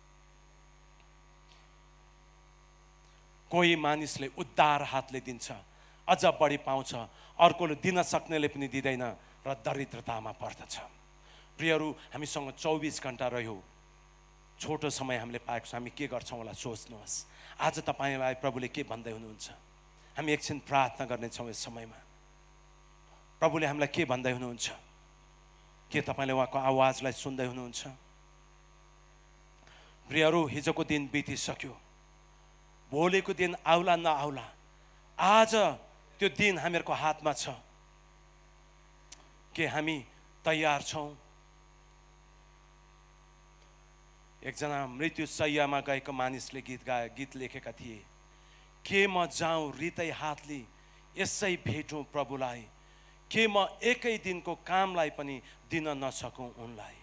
कोही मानिसले उद्धार हातले दिन्छ, अझ बढी पाउँछ, अर्कोले दिन सक्नेले पनि दिँदैन र दरिद्रतामा पर्दछ। प्रियहरू, हामीसँग 24 घण्टा रह्यो, छोटो समय हामीले पाएको छ, हामी के गर्छौँ होला सोच्नुहोस्। आज तपाईँलाई प्रभुले के भन्दै हुनुहुन्छ? हामी एकछिन प्रार्थना गर्नेछौँ यस समयमा। प्रभुले हामीलाई के भन्दै हुनुहुन्छ? के तपाईँले उहाँको आवाजलाई सुन्दै हुनुहुन्छ? प्रियहरू, हिजोको दिन बितिसक्यो, भोलिको दिन आउला नआउला, आज त्यो दिन हामीहरूको हातमा छ। के हामी तयार छौँ? एकजना मृत्यु शैय्यामा गएको मानिसले गीत लेखेका थिए, के म जाउँ हृदय हातले यसै भेटौँ प्रभुलाई, के म एकै दिनको कामलाई पनि दिन नसकौँ उनलाई।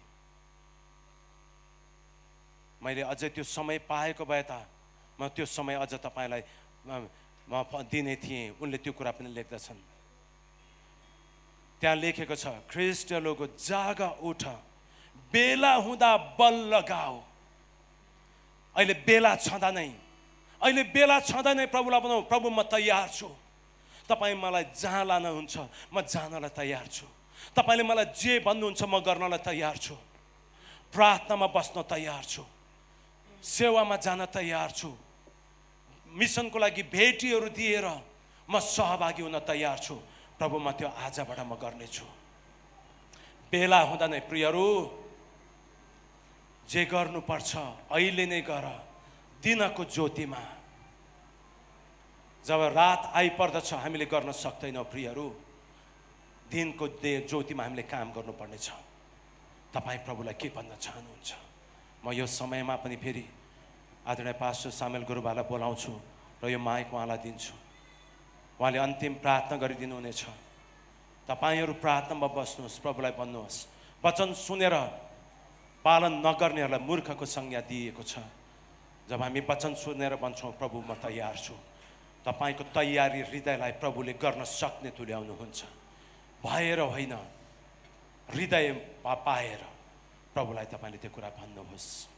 मैले अझै त्यो समय पाएको भए त म त्यो समय अझ तपाईँलाई म दिने थिएँ। उनले त्यो कुरा पनि लेख्दछन्। त्यहाँ लेखेको छ, ख्रिस्टलोको जागा उठ, बेला हुँदा बल लगाऊ। अहिले बेला छँदा नै प्रभुलाई बनाऊ, प्रभु म तयार छु, तपाईँ मलाई जहाँ लानुहुन्छ म जानलाई तयार छु, तपाईँले मलाई जे भन्नुहुन्छ म गर्नलाई तयार छु, प्रार्थनामा बस्न तयार छु, सेवामा जान तयार छु, मिसनको लागि भेटीहरू दिएर म सहभागी हुन तयार छु। प्रभु म त्यो आजबाट म गर्नेछु। बेला हुँदा नै प्रियहरू, जे गर्नुपर्छ अहिले नै गर। दिनको ज्योतिमा जब रात आइपर्दछ हामीले गर्न सक्दैनौँ प्रियहरू, दिनको ज्योतिमा हामीले काम गर्नुपर्नेछ। तपाईँ प्रभुलाई के भन्न चाहनुहुन्छ? म यो समयमा पनि फेरि आदरणीय पास्टर सामेल गुरुबालाई बोलाउँछु र यो माइक उहाँलाई दिन्छु। उहाँले अन्तिम प्रार्थना गरिदिनु हुनेछ। तपाईँहरू प्रार्थनामा बस्नुहोस्, प्रभुलाई भन्नुहोस्। वचन सुनेर पालन नगर्नेहरूलाई मूर्खको संज्ञा दिएको छ। जब हामी वचन सुनेर भन्छौँ प्रभु म तयार छु, तपाईँको तयारी हृदयलाई प्रभुले गर्न सक्ने तुल्याउनुहुन्छ। भएर होइन, हृदय पाएर प्रभुलाई तपाईँले त्यो कुरा भन्नुहोस्।